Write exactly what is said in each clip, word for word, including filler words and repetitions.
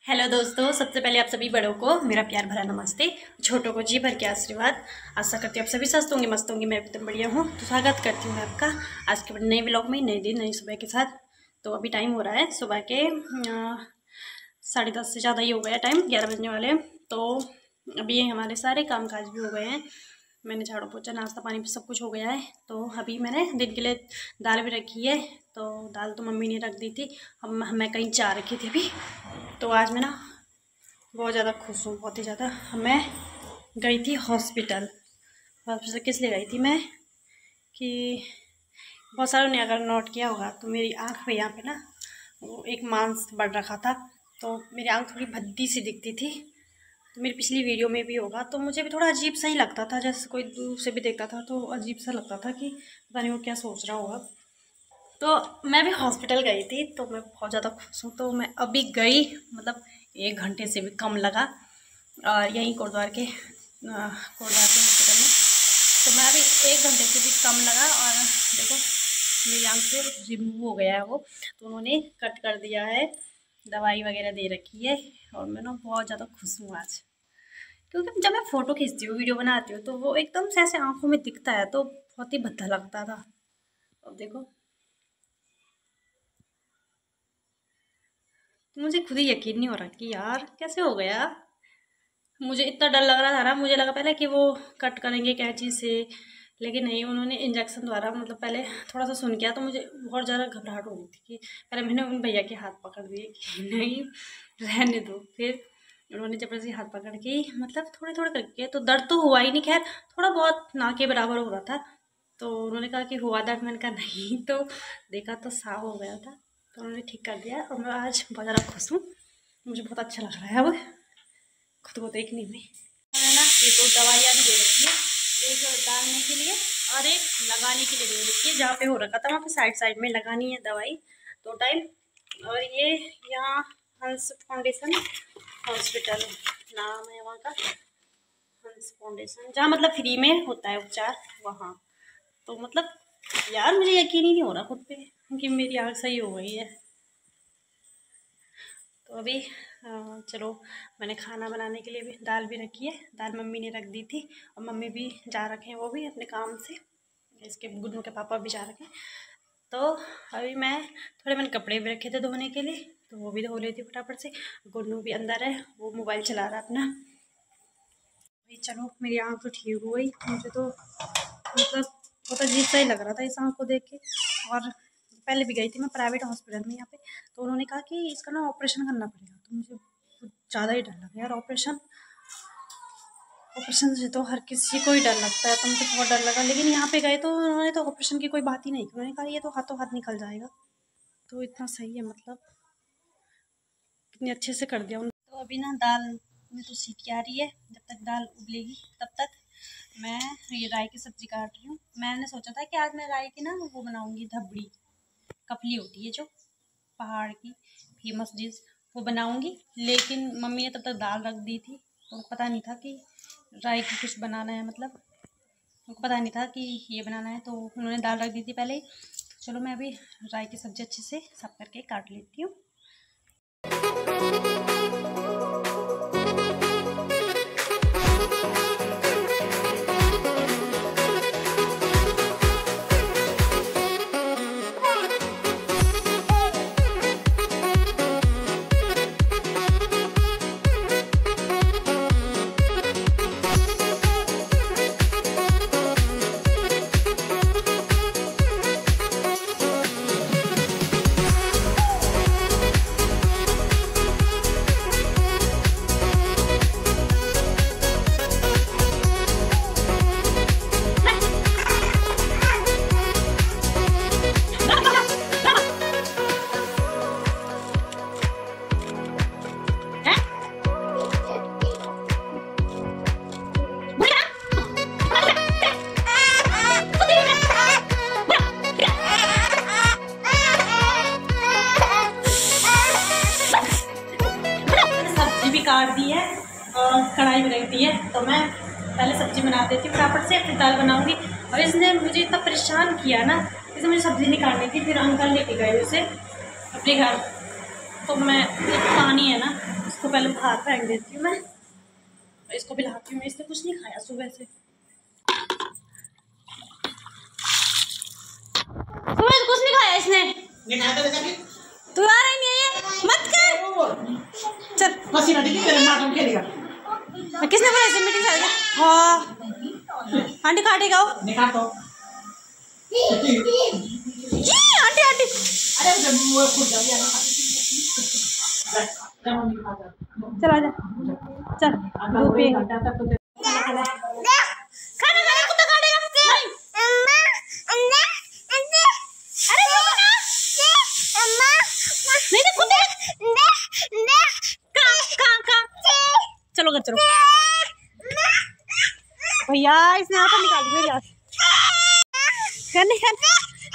Hello दोस्तों, सबसे पहले आप सभी बड़ों को मेरा प्यार भरा नमस्ते, छोटों को जी भर के आशीर्वाद। आशा करती हूँ आप सभी स्वस्थ होंगे, मस्त होंगे। मैं एकदम बढ़िया हूँ। तो स्वागत करती हूँ आपका आज के नए व्लॉग में, नए दिन नई सुबह के साथ। तो अभी टाइम हो रहा है सुबह के साढ़े दस से ज़्यादा ही हो गया टाइम, ग्यारह बजने वाले। तो अभी हमारे सारे काम काज भी हो गए हैं। मैंने झाड़ू पोछा नाश्ता पानी भी सब कुछ हो गया है। तो अभी मैंने दिन के लिए दाल भी रखी है। तो दाल तो मम्मी ने रख दी थी, हम मैं कहीं जा रखी थी अभी। तो आज मैं ना बहुत ज़्यादा खुश हूँ, बहुत ही ज़्यादा। मैं गई थी हॉस्पिटल। हॉस्पिटल किस लिए गई थी मैं कि बहुत सारों ने अगर नोट किया होगा तो मेरी आँख में यहाँ पे ना वो एक मांस बढ़ रखा था। तो मेरी आँख थोड़ी भद्दी सी दिखती थी। तो मेरी पिछली वीडियो में भी होगा, तो मुझे भी थोड़ा अजीब सा ही लगता था। जैसे कोई दूर से भी देखता था तो अजीब सा लगता था कि पता नहीं वो क्या सोच रहा होगा। तो मैं भी हॉस्पिटल गई थी, तो मैं बहुत ज़्यादा खुश हूँ। तो मैं अभी गई, मतलब एक घंटे से भी कम लगा, और यहीं गुरुद्वार के गुरुद्वार के हॉस्पिटल में। तो मैं अभी एक घंटे से भी कम लगा, और देखो मेरी आँख से रिमूव हो गया है वो। तो उन्होंने कट कर दिया है, दवाई वगैरह दे रखी है। और मैं ना बहुत ज़्यादा खुश हूँ आज, क्योंकि जब मैं फ़ोटो खींचती हूँ, वीडियो बनाती हूँ, तो वो एकदम से ऐसे आँखों में दिखता है, तो बहुत ही भद्दा लगता था। अब देखो, तो मुझे खुद ही यकीन नहीं हो रहा कि यार कैसे हो गया। मुझे इतना डर लग रहा था ना, मुझे लगा पहले कि वो कट करेंगे कैंची से, लेकिन नहीं, उन्होंने इंजेक्शन द्वारा, मतलब पहले थोड़ा सा सुन किया। तो मुझे बहुत ज़्यादा घबराहट हो रही थी कि पहले मैंने उन भैया के हाथ पकड़ दिए कि नहीं रहने दो। फिर उन्होंने जबरदस्ती हाथ पकड़ के, मतलब थोड़े थोड़े करके, तो दर्द तो हुआ ही नहीं, खैर थोड़ा बहुत ना के बराबर हो रहा था। तो उन्होंने कहा कि हुआ दर्द, मैंने कहा नहीं। तो देखा तो साफ हो गया था। तो उन्होंने ठीक कर दिया, और मैं आज बहुत ज़्यादा खुश हूँ। मुझे बहुत अच्छा लग रहा है अब खुद को देखने में। मैंने ना ये दो दवाइयाँ भी दे रखी है, एक डालने के लिए और एक लगाने के लिए दे रखी है। जहाँ पे हो रखा था वहाँ पे साइड साइड में लगानी है दवाई दो टाइम। और ये यहाँ हंस फाउंडेशन हॉस्पिटल नाम है वहाँ का, हंस फाउंडेशन, जहाँ मतलब फ्री में होता है उपचार वहाँ। तो मतलब यार मुझे यकीन ही नहीं हो रहा खुद पे कि मेरी आँख सही हो गई है। तो अभी चलो, मैंने खाना बनाने के लिए भी दाल भी रखी है। दाल मम्मी ने रख दी थी, और मम्मी भी जा रखे हैं वो भी अपने काम से। इसके गुड्डू के पापा भी जा रखे हैं। तो अभी मैं थोड़े मैंने कपड़े भी रखे थे धोने के लिए, तो वो भी धो लेती फटाफट से। गुड्डू भी अंदर है, वो मोबाइल चला रहा है अपना। अभी चलो, मेरी आँख तो ठीक हो गई। मुझे तो मतलब बहुत अजीब सा ही लग रहा था इस आँख को देख के। और पहले भी गई थी मैं प्राइवेट हॉस्पिटल में यहाँ पे, तो उन्होंने कहा कि इसका ना ऑपरेशन करना पड़ेगा। तो मुझे कुछ ज़्यादा ही डर लगा यार। ऑपरेशन ऑपरेशन से तो हर किसी को ही डर लगता है, तो मुझे बहुत डर लगा। लेकिन यहाँ पे गए तो उन्होंने तो ऑपरेशन की कोई बात ही नहीं की। उन्होंने कहा ये तो हाथों हाथ निकल जाएगा। तो इतना सही है, मतलब कितने अच्छे से कर दिया उन्होंने। तो अभी ना दाल में तो सीटी आ रही है, जब तक दाल उबलेगी तब तक मैं ये राई की सब्ज़ी काट रही हूँ। मैंने सोचा था कि आज मैं राई की ना वो बनाऊँगी, धबड़ी कपली होती है जो पहाड़ की फेमस डिश, वो बनाऊँगी। लेकिन मम्मी ने तब तक दाल रख दी थी, तो पता नहीं था कि राई की कुछ बनाना है, मतलब उनको पता नहीं था कि ये बनाना है। तो उन्होंने दाल रख दी थी पहले ही। तो चलो, मैं अभी राई की सब्ज़ी अच्छे से साफ करके काट लेती हूँ। काट दी है और कढ़ाई में रख दी है। तो मैं पहले सब्ज़ी बना देती हूँ फटाफट से, फिर दाल बनाऊँगी। और इसने मुझे इतना परेशान किया ना, इसने मुझे सब्ज़ी निकालनी थी, फिर अंकल लेके गए उसे अपने घर। तो मैं एक पानी है ना, उसको इसको पहले बाहर फेंक देती हूँ मैं, इसको भी लाती हूँ मैं। इसने कुछ नहीं खाया सुबह से, सुबह से कुछ नहीं खाया इसने। तू आ रही नहीं है, मत कर चल। किसने बोला ऐसे मीटिंग से? हाँ आंटी खाटेगा आंटी आंटी चल आजा चल दूध पिएगा। खाना खाना कुत्ता काटेगा। अरे नहीं नहीं कुत्ते कहाँ कहाँ कहाँ चलो घर चलो भैया, इसने आता निकाल दी मेरी आँख करने करने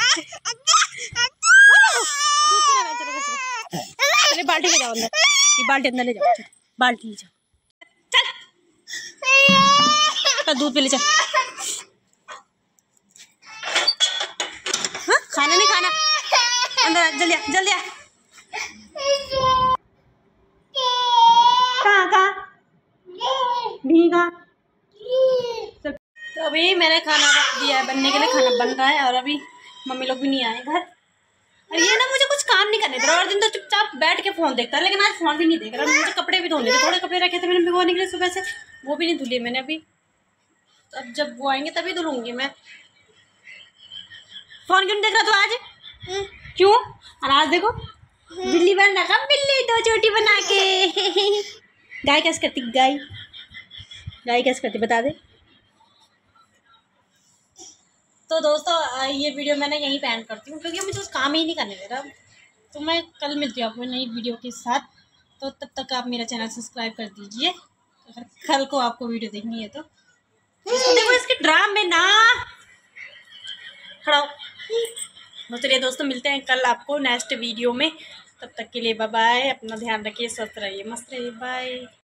चले बाल्टी ले जाओ अंदर, ये बाल्टी अंदर ले जाओ, बाल्टी ले जाओ चल दूध पे ले चल। हाँ खाना नहीं खाना, अंदर जल्दी आ जल्दी आ। कहाँ कहाँ भीगा। तो अभी मैंने खाना रख दिया है बनने के लिए, खाना बन रहा है और अभी मम्मी लोग भी नहीं आए घर। और ये ना मुझे कुछ काम नहीं करने दे रहा, और दिन तो चुपचाप बैठ के फोन देखता है, लेकिन आज फोन भी नहीं देख रहा। मुझे कपड़े भी धोने थे, थोड़े कपड़े रखे थे मैंने भिगोने के लिए सुबह से, वो भी नहीं धुले मैंने अभी। अब जब वो आएंगे तभी धुलूंगी मैं। फोन क्यों नहीं देख रहा तू आज? क्यों? और आज देखो बिल्ली बन रखा, बिल्ली तो छोटी बना के। गाय कैसे करती, गाय गाय कैसे करती बता दे। तो दोस्तों ये वीडियो मैंने यहीं पे एंड करती हूँ, क्योंकि मुझे कुछ काम ही नहीं करने दे रहा। तो मैं कल मिलती हूँ आपको नई वीडियो के साथ। तो तब तक आप मेरा चैनल सब्सक्राइब कर दीजिए, अगर कल को आपको वीडियो देखनी है तो। इसको देखो इसके ड्राम में ना खड़ा। तो चलिए दोस्तों मिलते हैं कल आपको नेक्स्ट वीडियो में। तब तक के लिए बाय बाय, अपना ध्यान रखिए, स्वस्थ रहिए, मस्त रहिए, बाय।